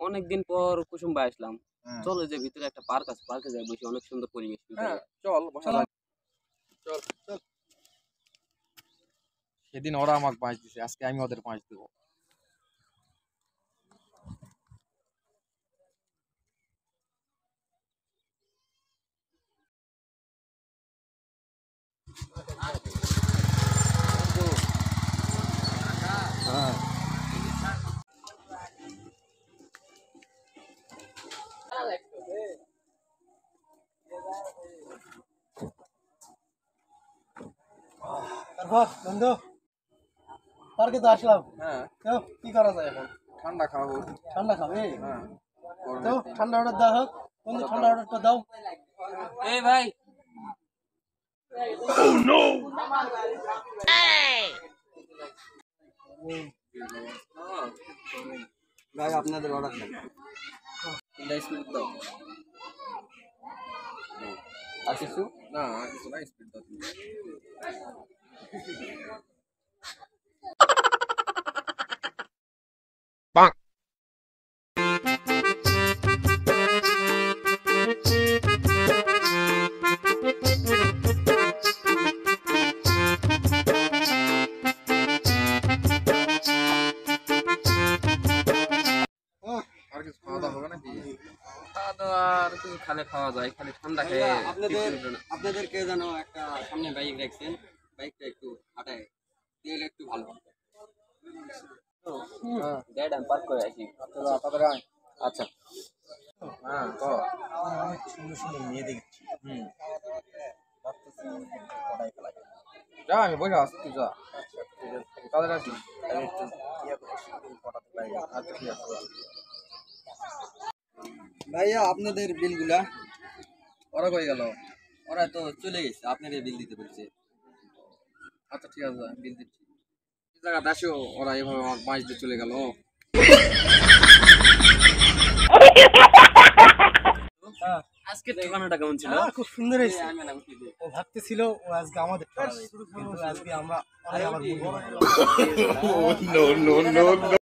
অনেকদিন পর কুসুম ভাই আসলাম। চলো যে ভিতরে একটা পার্ক আছে, পার্কে যাই, বসে অনেক সুন্দর পরিবেশ। চল বসা যাক। চল চল। সেদিন ওরা আমাকে 5 দিছে, আজকে আমি ওদের 5 দেব। হ্যাঁ তারপর বন্ধু পার্কে তো আসলাম। হ্যাঁ, তো কি করা যায় এখন? ঠান্ডা খাবো। ঠান্ডা খাবে? হ্যাঁ, তো ঠান্ডা অর্ডার দাও হোক। বন্ধু ঠান্ডা অর্ডারটা দাও। এই ভাই, ভাই আপনাদের অর্ডার দেন। স্পিড দাও। আর কিছু না আর কিছু না, স্পিড দাও তুমি। আর কিছু খাওয়া দাওয়া হবে নাকি? খাওয়া দাওয়া আর কিছু খালে খাওয়া যায়, খালি ঠান্ডা খেয়ে আপনাদেরকে যেন একটা সামনে বাইক রাখছেন, বাইকটা একটু হাঁটায় দিলে একটু ভালো হবে। গাড়িটা আমি পার্ক করে আসি। তাড়াতাড়ি আয়। আচ্ছা, হ্যাঁ তো অনেক সুন্দর সুন্দর মেয়ে দেখছি। যা, আমি বসে আছি, তুই যা। তাদের আসি। আচ্ছা ঠিক আছে। ভাইয়া আপনাদের বিলগুলা? ওরা কই গেল? ওরা তো চলে গেছে, আপনাদের বিল দিতে বলছে। আচ্ছা ঠিক আছে, বিল দিচ্ছি। কি জায়গাতে আসো, ওরা এভাবে আমার 5 দিয়ে চলে গেল। আজকে ঠিকানাটা কেমন ছিল? খুব সুন্দর হয়েছে। ও ভাবতেছিল ও আজকে আমাদের কিন্তু আজকে আমরা